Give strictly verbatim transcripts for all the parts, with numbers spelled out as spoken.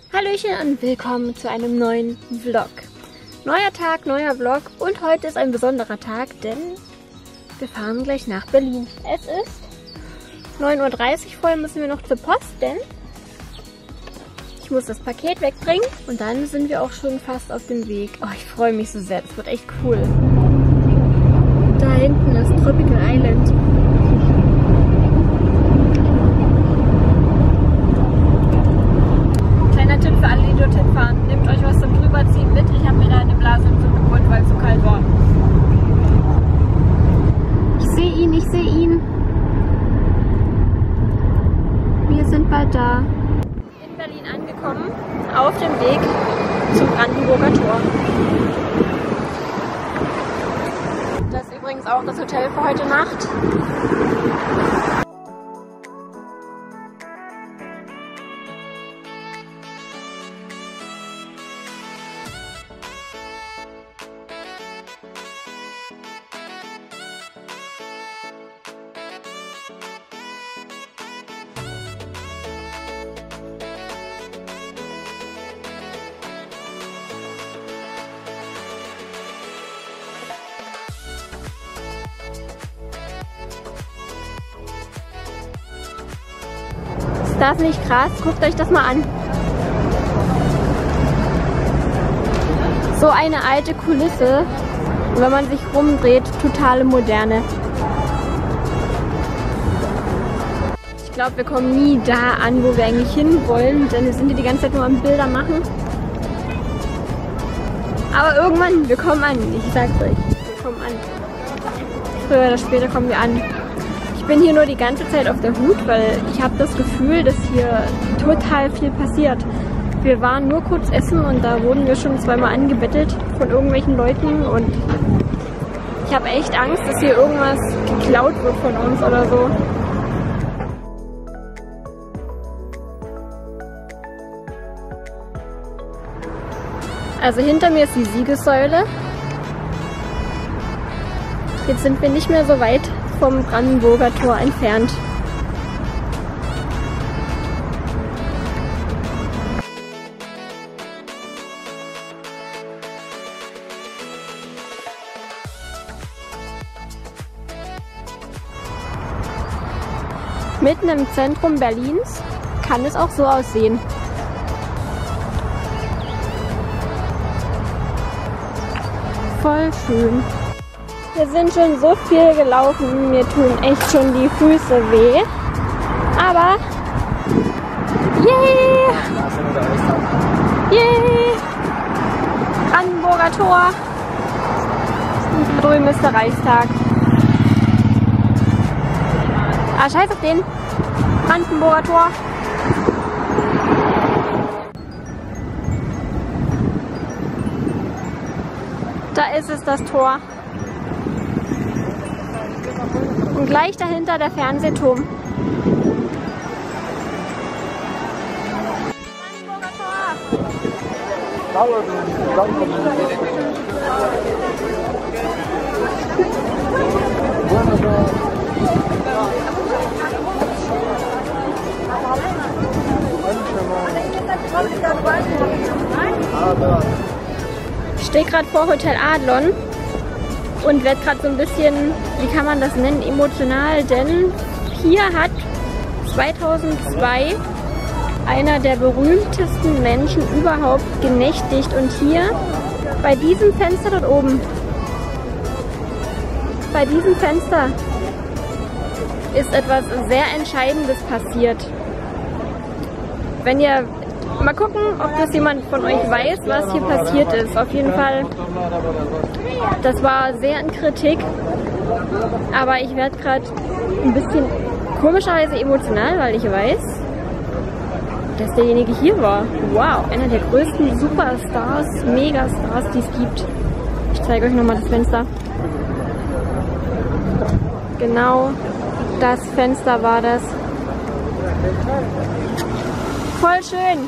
Hallöchen und willkommen zu einem neuen Vlog. Neuer Tag, neuer Vlog und heute ist ein besonderer Tag, denn wir fahren gleich nach Berlin. Es ist neun Uhr dreißig, vorher müssen wir noch zur Post, denn ich muss das Paket wegbringen und dann sind wir auch schon fast auf dem Weg. Oh, ich freue mich so sehr, das wird echt cool. Da hinten ist Tropical Island. Kleiner Tipp für alle, die dorthin fahren. Nehmt euch was zum Drüberziehen mit. Ich habe mir da eine Blase im Sinn geholt, weil es so kalt war. Ich sehe ihn, ich sehe ihn. Wir sind bald da. In Berlin angekommen, auf dem Weg zum Brandenburger Tor. Das ist übrigens auch das Hotel für heute Nacht. Ist das nicht krass? Guckt euch das mal an. So eine alte Kulisse. Und wenn man sich rumdreht, totale Moderne. Ich glaube, wir kommen nie da an, wo wir eigentlich hin-wollen, denn wir sind hier die ganze Zeit nur am Bilder machen. Aber irgendwann, wir kommen an. Ich sag's euch, wir kommen an. Früher oder später kommen wir an. Ich bin hier nur die ganze Zeit auf der Hut, weil ich habe das Gefühl, dass hier total viel passiert. Wir waren nur kurz essen und da wurden wir schon zweimal angebettelt von irgendwelchen Leuten und ich habe echt Angst, dass hier irgendwas geklaut wird von uns oder so. Also hinter mir ist die Siegessäule. Jetzt sind wir nicht mehr so weit vom Brandenburger Tor entfernt. Mitten im Zentrum Berlins kann es auch so aussehen. Voll schön. Wir sind schon so viel gelaufen, mir tun echt schon die Füße weh. Aber, yay! Yay! Brandenburger Tor. Und da drüben ist der Reichstag. Ah, scheiß auf den. Brandenburger Tor. Da ist es, das Tor. Und gleich dahinter der Fernsehturm. Brandenburger Tor. Ich stehe gerade vor Hotel Adlon und werde gerade so ein bisschen, wie kann man das nennen, emotional, denn hier hat zweitausendzwei einer der berühmtesten Menschen überhaupt genächtigt und hier bei diesem Fenster dort oben, bei diesem Fenster ist etwas sehr Entscheidendes passiert. Wenn ihr mal gucken, ob das jemand von euch weiß, was hier passiert ist. Auf jeden Fall, das war sehr in Kritik, aber ich werde gerade ein bisschen komischerweise emotional, weil ich weiß, dass derjenige hier war. Wow, einer der größten Superstars, Megastars, die es gibt. Ich zeige euch nochmal das Fenster. Genau das Fenster war das. Voll schön.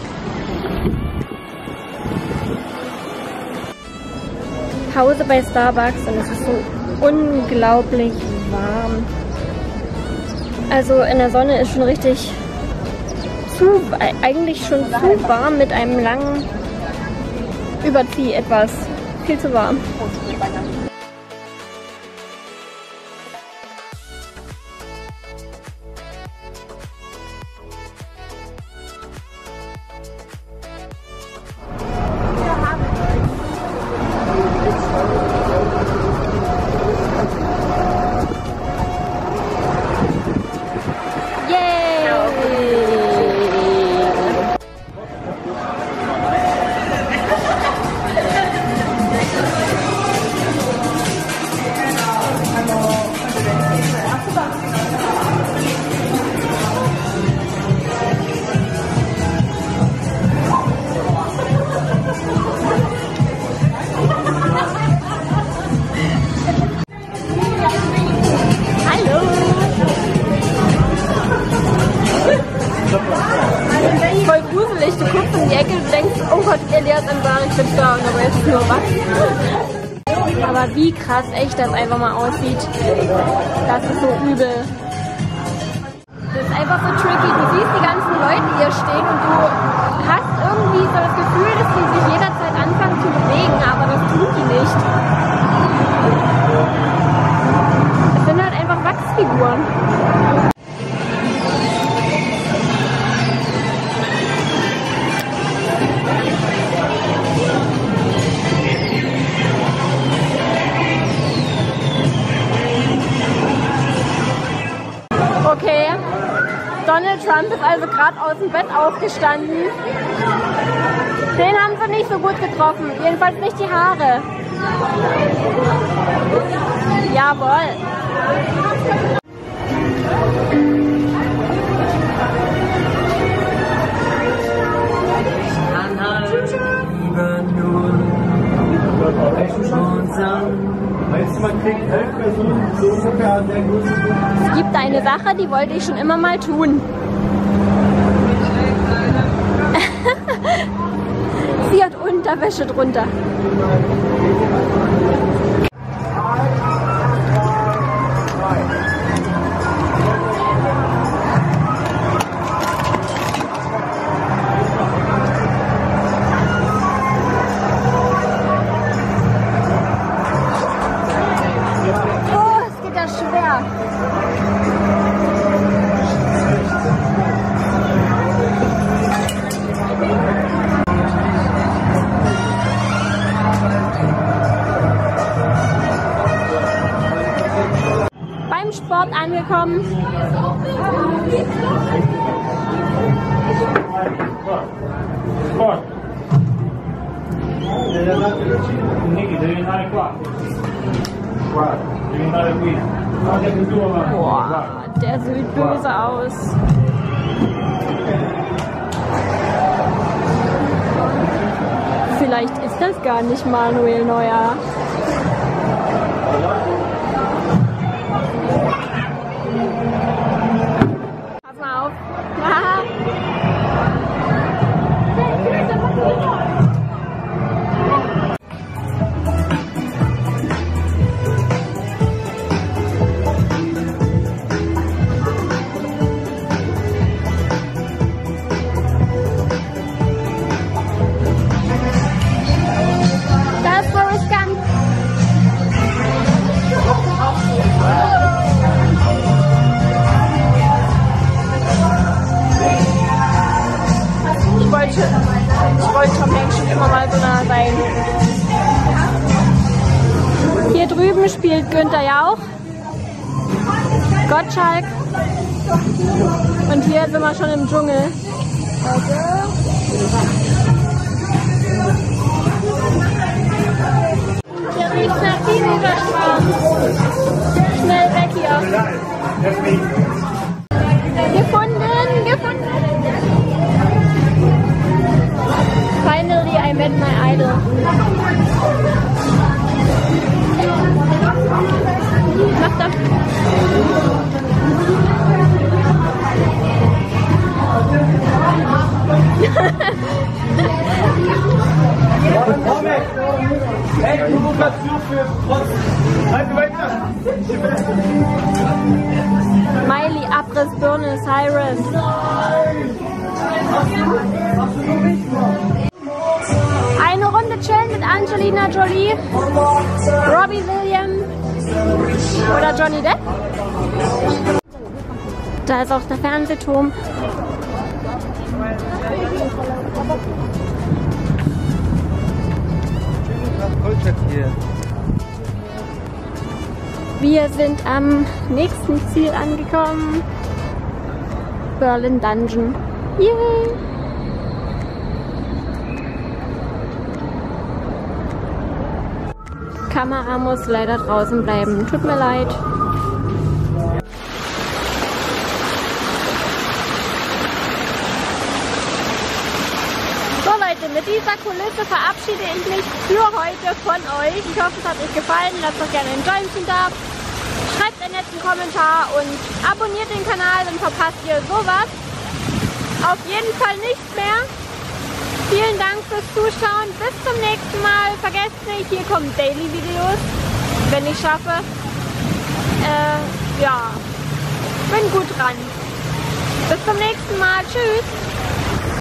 Pause bei Starbucks und es ist so unglaublich warm. Also in der Sonne ist schon richtig zu, eigentlich schon zu warm mit einem langen Überzieh etwas. Viel zu warm. Voll gruselig, du guckst in die Ecke und denkst, oh Gott, Elias Ansari, ich bin da, und aber jetzt ist nur was. Aber wie krass echt das einfach mal aussieht, das ist so übel. Das ist einfach so tricky, du siehst die ganzen Leute hier stehen und du hast irgendwie so das Gefühl, dass die sich jederzeit anfangen zu bewegen, aber das tun die nicht. Das sind halt einfach Wachsfiguren. Okay, Donald Trump ist also gerade aus dem Bett aufgestanden. Den haben sie nicht so gut getroffen, jedenfalls nicht die Haare. Jawohl. Es gibt eine Sache, die wollte ich schon immer mal tun. Sie hat Unterwäsche drunter. Beim Sport angekommen. Boah, der sieht böse aus. Vielleicht ist das gar nicht Manuel Neuer. Pass mal auf. Das ist Forrest Gump. Ich wollte, ich wollte Tom Hanks schon immer mal so nah sein. Hier drüben spielt Günther Jauch, Gottschalk und hier sind wir schon im Dschungel. Hier riecht nach Bienenüberschwarm. Schnell weg hier. Gefunden, gefunden. Finally, I met my idol. Mach doch. Hey, Provokation für Trotz. Halt weiter. Miley, Abrissbirne, Cyrus. Eine Runde chillen mit Angelina Jolie, Robbie Williams oder Johnny Depp. Da ist auch der Fernsehturm. Wir sind am nächsten Ziel angekommen. Berlin Dungeon. Yay! Kamera muss leider draußen bleiben. Tut mir leid. So Leute, mit dieser Kulisse verabschiede ich mich für heute von euch. Ich hoffe, es hat euch gefallen. Lasst doch gerne ein Däumchen da. Schreibt einen netten Kommentar und abonniert den Kanal, dann verpasst ihr sowas auf jeden Fall nicht mehr. Vielen Dank fürs Zuschauen. Bis zum nächsten Mal. Vergesst nicht, hier kommen Daily-Videos, wenn ich schaffe. Äh, ja, bin gut dran. Bis zum nächsten Mal. Tschüss.